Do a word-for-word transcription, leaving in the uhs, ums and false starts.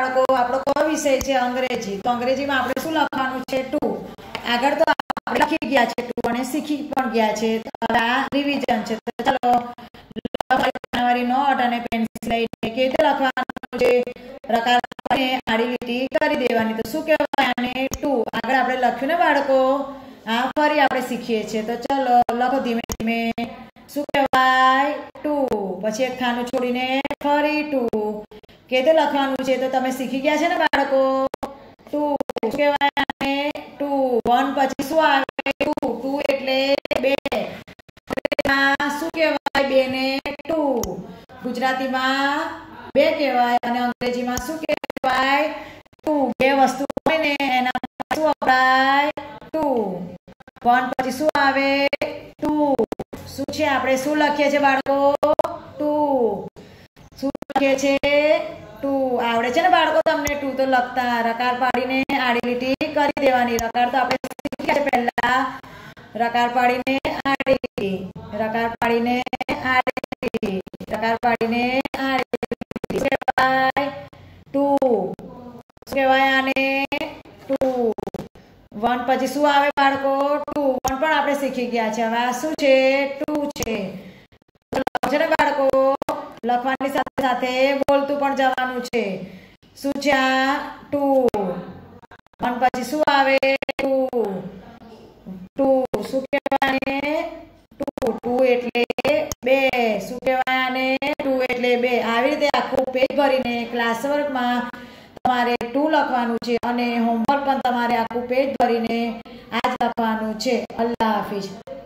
બાળકો આપણો કયો વિષય છે? અંગ્રેજી. તો અંગ્રેજીમાં આપણે શું લખવાનું છે? ટુ. આગળ તો આપણે લખી ગયા છે ટુ અને શીખી પણ ગયા છે. હવે આ રિવિઝન છે. તો ચાલો તમારી નોટ અને પેન્સિલ લઈને કેવી રીતે લખવાનું છે? રકાર આડી લીટી કરી દેવાની. તો શું કહેવાય આને? ટુ. આગળ આપણે લખ્યું ને બાળકો? હા, ફરી આપણે શીખીએ છીએ. તો ચલો લખો ધીમે ધીમે. શું કહેવાય? ટુ. પછી એક ખાનું છોડીને ફરી ટુ. કે તે લખવાનું છે? તો તમે શીખી ગયા છે ને બાળકો? ટુ. શું કહેવાય આને? ટુ. વન પછી શું આવે? ટુ. ટુ એટલે બે. શું કહેવાય બે ને? ટુ. ગુજરાતીમાં બે કહેવાય અને અંગ્રેજીમાં શું કહેવાય? ટુ. બે વસ્તુ હોય ને એના શું વપરાય? ટુ. વન પછી શું આવે? ટુ. શું છે? આપણે શું લખીએ છીએ બાળકો? ટુ. શું લખીએ છીએ? ટુ. આવડે છે ને બાળકો તમને ટુ તો લખતા? રકાર પાડીને આડી લીટી કરી દેવાની. રકાર તો આપણે શીખ્યા છે પહેલા. રકાર પાડીને આડી લીટી, રકાર પાડીને આડી લીટી, રકાર પાડીને આડી લીટી. શું કહેવાય? ટુ. શું કહેવાય આને? ટુ. વન પછી શું આવે બાળકો? ટુ. વન પણ આપણે શીખી ગયા છે. હવે આ શું છે? ટુ છે. છે ને બાળકો? લખવાની સાથે સાથે બોલતું પણ જવાનું છે. શું છે આ? ટુ. વન પછી શું આવે? ટુ. ટુ. શું કહેવાય? ટુ. ટુ એટલે બે. શું કહેવાય આને? ટુ એટલે બે. આવી રીતે આખું પેજ ભરીને ક્લાસ વર્કમાં તમારે ટુ લખવાનું છે અને હોમવર્ક પણ તમારે આખું પેજ ભરીને આ જ લખવાનું છે. અલ્લાહ હાફિઝ.